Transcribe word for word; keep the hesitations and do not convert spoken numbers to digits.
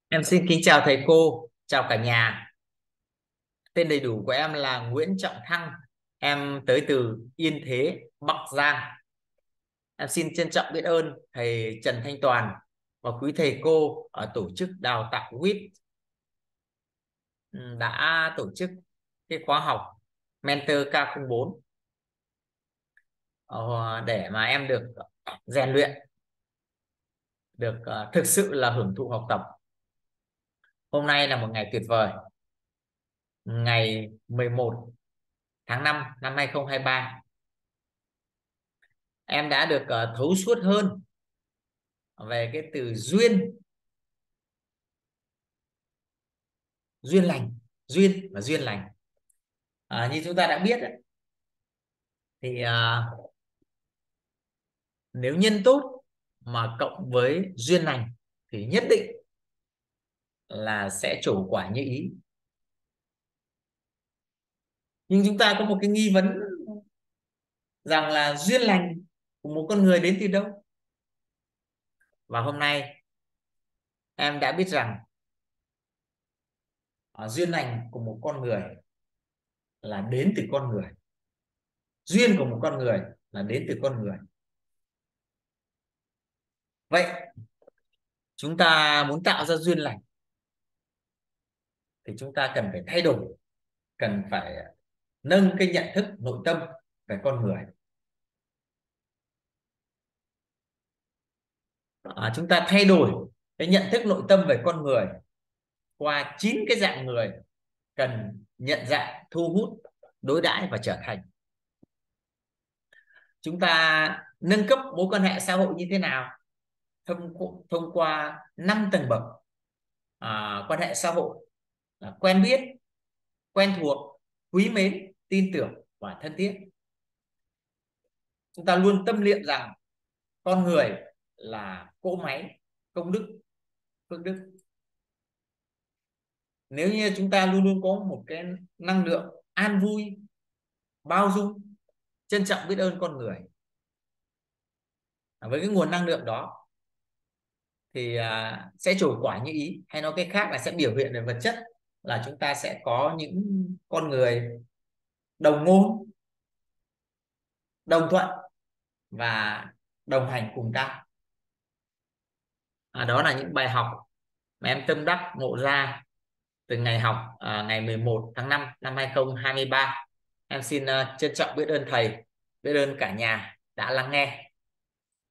Em xin kính chào thầy cô, chào cả nhà. Tên đầy đủ của em là Nguyễn Trọng Thăng. Em tới từ Yên Thế, Bắc Giang. Em xin trân trọng biết ơn thầy Trần Thanh Toàn và quý thầy cô ở tổ chức đào tạo vê i pê ừ, đã tổ chức cái khóa học Mentor K không bốn ờ, để mà em được rèn luyện, được ờ, thực sự là hưởng thụ học tập. Hôm nay là một ngày tuyệt vời, ngày mười một tháng năm năm hai không hai ba. Em đã được ờ, thấu suốt hơn về cái từ duyên, duyên lành, duyên và duyên lành. À, như chúng ta đã biết ấy, thì à, nếu nhân tốt mà cộng với duyên lành thì nhất định là sẽ trổ quả như ý. Nhưng chúng ta có một cái nghi vấn rằng là duyên lành của một con người đến từ đâu. Và hôm nay em đã biết rằng à, duyên lành của một con người là đến từ con người, duyên của một con người là đến từ con người. Vậy chúng ta muốn tạo ra duyên lành thì chúng ta cần phải thay đổi, cần phải nâng cái nhận thức nội tâm về con người. À, chúng ta thay đổi cái nhận thức nội tâm về con người qua chín cái dạng người cần nhận dạng, thu hút, đối đãi và trở thành. Chúng ta nâng cấp mối quan hệ xã hội như thế nào? Thông thông qua năm tầng bậc à, quan hệ xã hội là quen biết, quen thuộc, quý mến, tin tưởng và thân thiết. Chúng ta luôn tâm niệm rằng con người là cỗ máy công đức, phước đức. Nếu như chúng ta luôn luôn có một cái năng lượng an vui, bao dung, trân trọng biết ơn con người, với cái nguồn năng lượng đó thì à, sẽ trổ quả như ý, hay nói cách khác là sẽ biểu hiện về vật chất, là chúng ta sẽ có những con người đồng ngôn, đồng thuận và đồng hành cùng ta. À, đó là những bài học mà em tâm đắc ngộ ra từ ngày học à, ngày mười một tháng năm năm hai không hai ba. Em xin uh, trân trọng biết ơn thầy, biết ơn cả nhà đã lắng nghe.